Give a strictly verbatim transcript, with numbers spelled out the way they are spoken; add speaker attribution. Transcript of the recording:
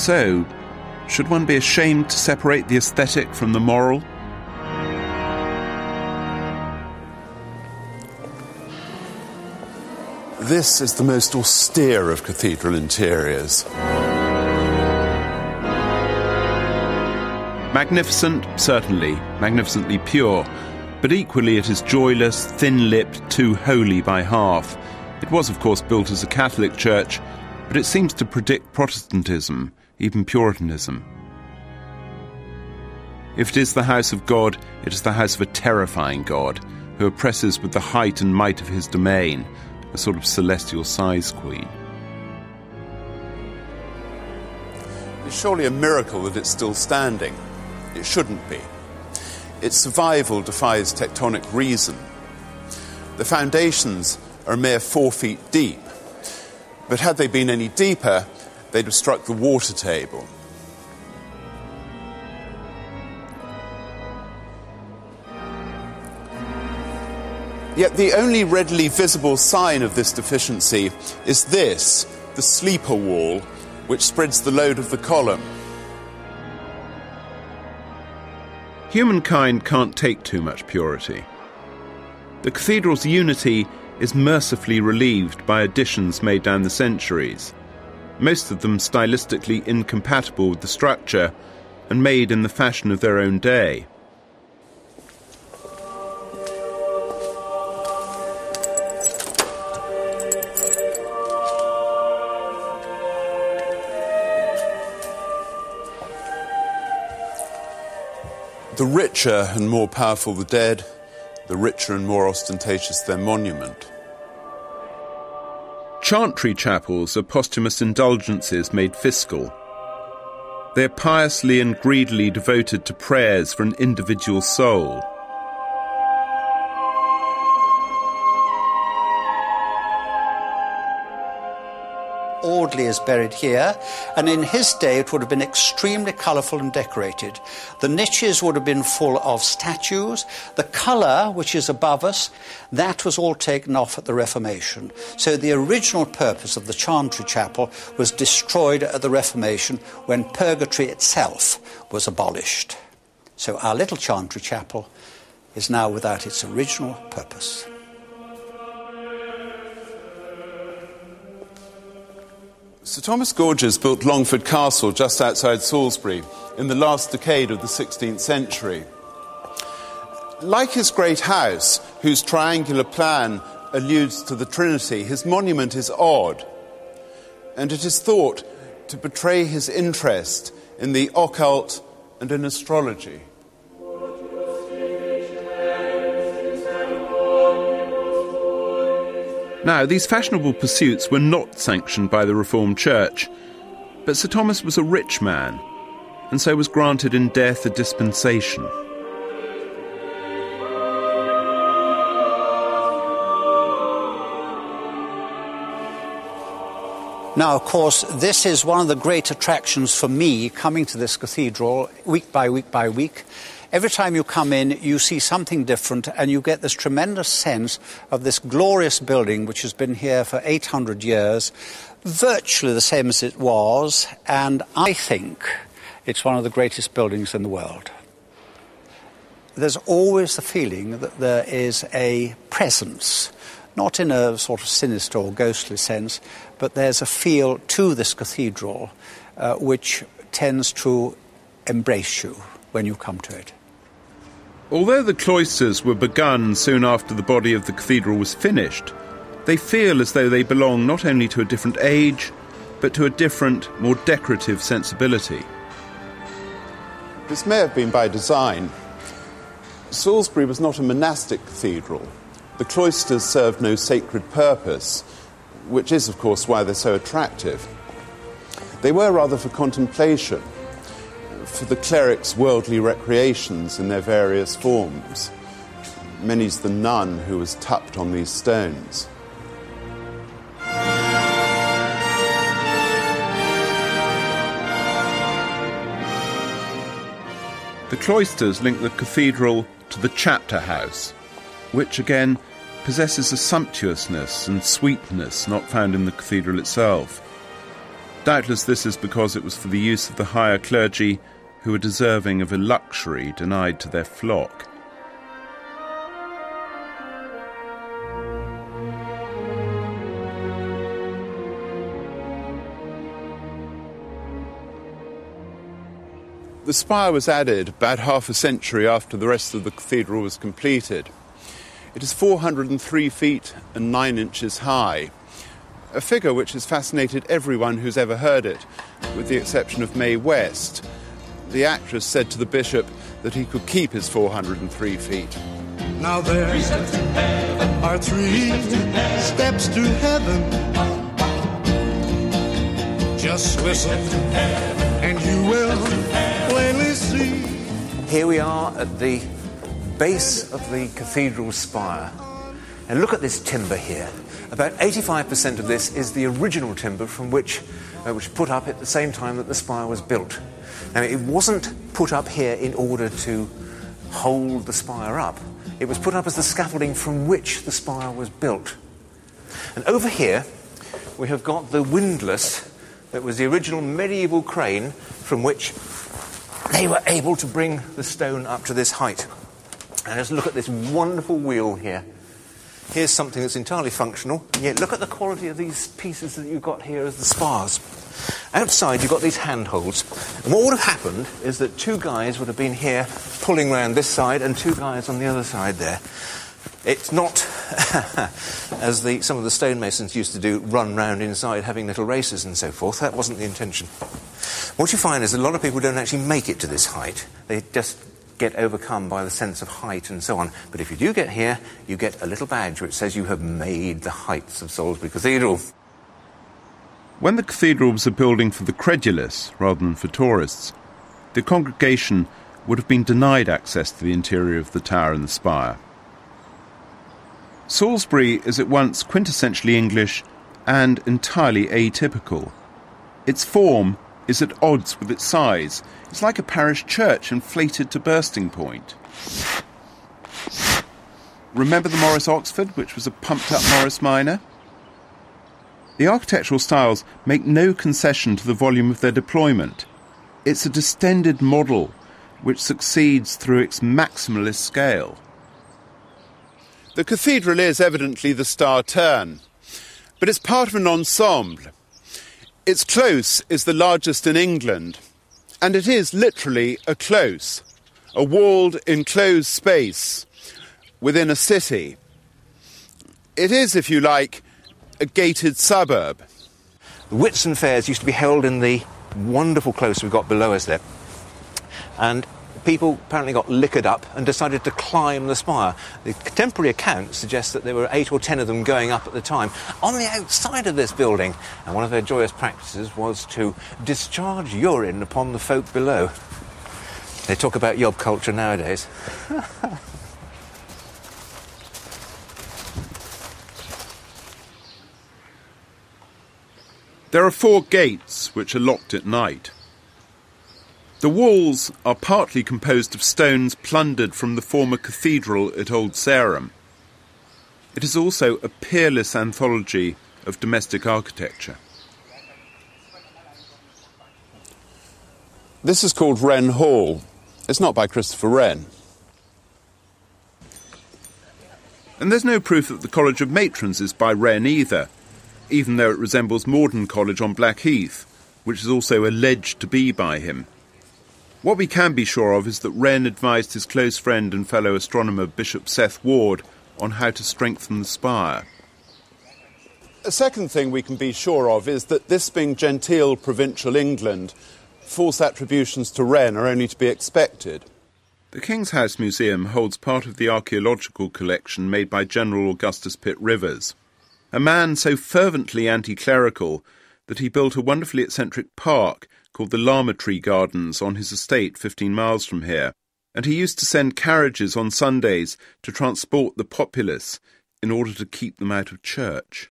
Speaker 1: So, should one be ashamed to separate the aesthetic from the moral?
Speaker 2: This is the most austere of cathedral interiors.
Speaker 1: Magnificent, certainly, magnificently pure, but equally it is joyless, thin-lipped, too holy by half. It was, of course, built as a Catholic church, but it seems to predict Protestantism, even Puritanism. If it is the house of God, it is the house of a terrifying God, who oppresses with the height and might of his domain, a sort of celestial size queen.
Speaker 2: It's surely a miracle that it's still standing. It shouldn't be. Its survival defies tectonic reason. The foundations are a mere four feet deep, but had they been any deeper, they'd have struck the water table. Yet the only readily visible sign of this deficiency is this, the sleeper wall, which spreads the load of the column.
Speaker 1: Humankind can't take too much purity. The cathedral's unity is mercifully relieved by additions made down the centuries, most of them stylistically incompatible with the structure and made in the fashion of their own day.
Speaker 2: The richer and more powerful the dead, the richer and more ostentatious their monument.
Speaker 1: Chantry chapels are posthumous indulgences made fiscal. They're piously and greedily devoted to prayers for an individual soul.
Speaker 3: Audley is buried here, and in his day it would have been extremely colourful and decorated. The niches would have been full of statues. The colour, which is above us, that was all taken off at the Reformation. So the original purpose of the Chantry Chapel was destroyed at the Reformation when purgatory itself was abolished. So our little Chantry Chapel is now without its original purpose.
Speaker 2: Sir Thomas Gorges built Longford Castle just outside Salisbury in the last decade of the sixteenth century. Like his great house, whose triangular plan alludes to the Trinity, his monument is odd, and it is thought to betray his interest in the occult and in astrology.
Speaker 1: Now, these fashionable pursuits were not sanctioned by the Reformed Church, but Sir Thomas was a rich man, and so was granted in death a dispensation.
Speaker 3: Now, of course, this is one of the great attractions for me, coming to this cathedral week by week by week. Every time you come in, you see something different, and you get this tremendous sense of this glorious building, which has been here for eight hundred years, virtually the same as it was, and I think it's one of the greatest buildings in the world. There's always the feeling that there is a presence, not in a sort of sinister or ghostly sense, but there's a feel to this cathedral uh, which tends to embrace you when you come to it.
Speaker 1: Although the cloisters were begun soon after the body of the cathedral was finished, they feel as though they belong not only to a different age, but to a different, more decorative sensibility.
Speaker 2: This may have been by design. Salisbury was not a monastic cathedral. The cloisters served no sacred purpose, which is, of course, why they're so attractive. They were rather for contemplation, for the cleric's worldly recreations in their various forms. Many's the nun who was tucked on these stones.
Speaker 1: The cloisters link the cathedral to the chapter house, which again possesses a sumptuousness and sweetness not found in the cathedral itself. Doubtless this is because it was for the use of the higher clergy who were deserving of a luxury denied to their flock.
Speaker 2: The spire was added about half a century after the rest of the cathedral was completed. It is four hundred and three feet and nine inches high, a figure which has fascinated everyone who's ever heard it, with the exception of Mae West. The actress said to the bishop that he could keep his four hundred and three feet.
Speaker 4: Now there are three steps to heaven. Just listen and you will plainly see.
Speaker 5: Here we are at the base of the cathedral spire. And look at this timber here. About eighty-five percent of this is the original timber from which uh, which was put up at the same time that the spire was built. Now, it wasn't put up here in order to hold the spire up. It was put up as the scaffolding from which the spire was built. And over here, we have got the windlass that was the original medieval crane from which they were able to bring the stone up to this height. And let's look at this wonderful wheel here. Here's something that's entirely functional, and yet look at the quality of these pieces that you've got here as the spars. Outside you've got these handholds, and what would have happened is that two guys would have been here pulling round this side and two guys on the other side there. It's not, as the, some of the stonemasons used to do, run round inside having little races and so forth. That wasn't the intention. What you find is a lot of people don't actually make it to this height. They just get overcome by the sense of height and so on. But if you do get here, you get a little badge which says you have made the heights of Salisbury Cathedral.
Speaker 1: When the cathedral was a building for the credulous rather than for tourists, the congregation would have been denied access to the interior of the tower and the spire. Salisbury is at once quintessentially English and entirely atypical. Its form is at odds with its size. It's like a parish church inflated to bursting point. Remember the Morris Oxford, which was a pumped-up Morris Minor? The architectural styles make no concession to the volume of their deployment. It's a distended model which succeeds through its maximalist scale.
Speaker 2: The cathedral is evidently the star turn, but it's part of an ensemble. Its close is the largest in England, and it is literally a close, a walled, enclosed space within a city. It is, if you like, a gated suburb.
Speaker 5: The Whitsun fairs used to be held in the wonderful close we've got below us there, and people apparently got liquored up and decided to climb the spire. The contemporary accounts suggest that there were eight or ten of them going up at the time on the outside of this building, and one of their joyous practices was to discharge urine upon the folk below. They talk about yob culture nowadays.
Speaker 1: There are four gates which are locked at night. The walls are partly composed of stones plundered from the former cathedral at Old Sarum. It is also a peerless anthology of domestic architecture.
Speaker 2: This is called Wren Hall. It's not by Christopher Wren.
Speaker 1: And there's no proof that the College of Matrons is by Wren either, even though it resembles Morden College on Blackheath, which is also alleged to be by him. What we can be sure of is that Wren advised his close friend and fellow astronomer Bishop Seth Ward on how to strengthen the spire.
Speaker 2: A second thing we can be sure of is that this being genteel provincial England, false attributions to Wren are only to be expected.
Speaker 1: The King's House Museum holds part of the archaeological collection made by General Augustus Pitt Rivers, a man so fervently anti-clerical that he built a wonderfully eccentric park called the Lammertree Gardens on his estate fifteen miles from here, and he used to send carriages on Sundays to transport the populace in order to keep them out of church.